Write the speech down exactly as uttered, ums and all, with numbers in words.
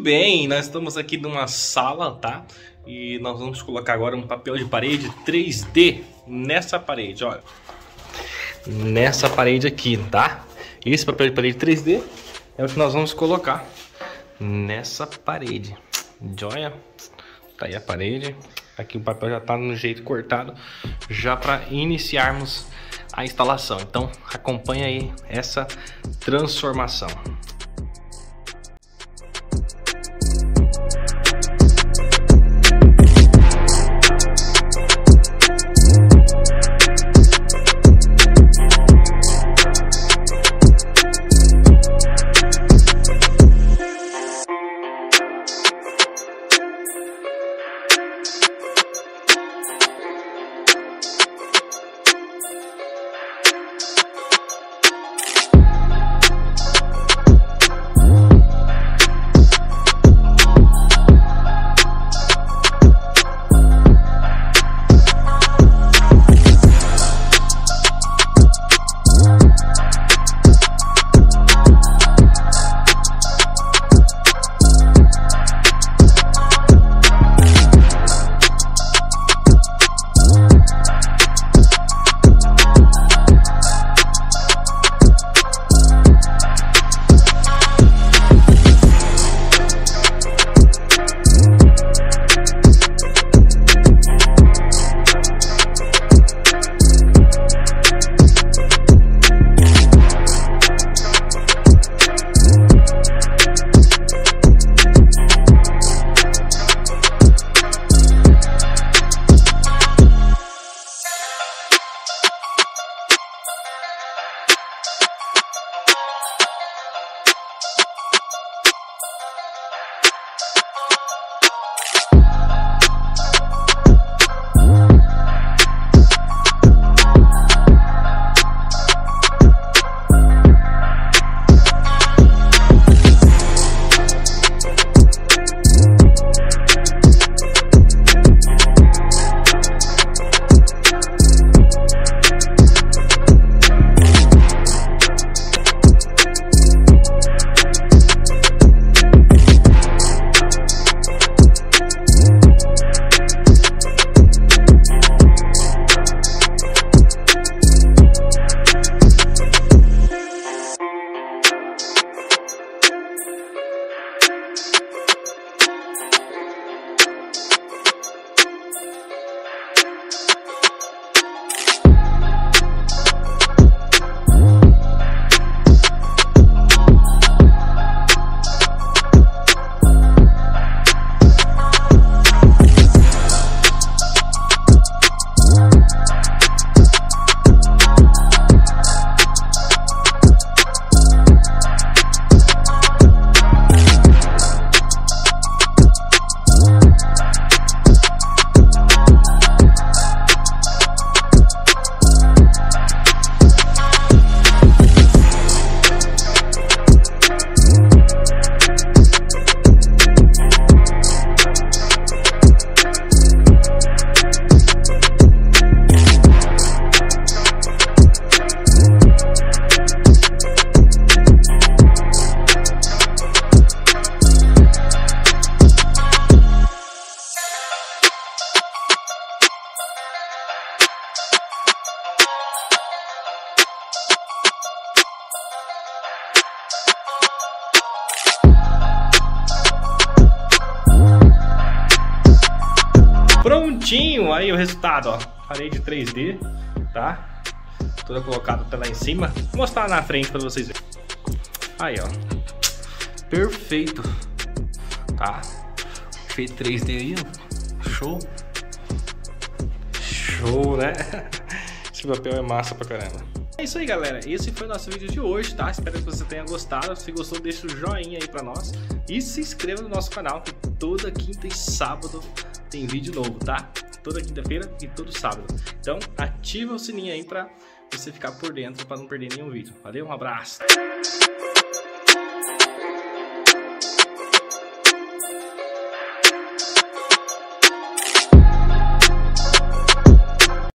bem, nós estamos aqui numa sala, tá? E nós vamos colocar agora um papel de parede três D nessa parede, olha. Nessa parede aqui, tá? Esse papel de parede três D é o que nós vamos colocar nessa parede. Joia? Tá aí a parede. Aqui o papel já tá no jeito cortado, já para iniciarmos a instalação. Então acompanha aí essa transformação. Prontinho, aí o resultado, ó, parede três D, tá? Toda colocada até lá em cima. Vou mostrar na frente para vocês verem. Aí, ó, perfeito, tá? Feito três D aí, ó, show, show, né? Esse papel é massa pra caramba. É isso aí, galera, esse foi o nosso vídeo de hoje, tá? Espero que você tenha gostado. Se gostou, deixa o joinha aí pra nós e se inscreva no nosso canal, que toda quinta e sábado tem vídeo novo, tá? Toda quinta-feira e todo sábado. Então ativa o sininho aí pra você ficar por dentro, pra não perder nenhum vídeo. Valeu, um abraço!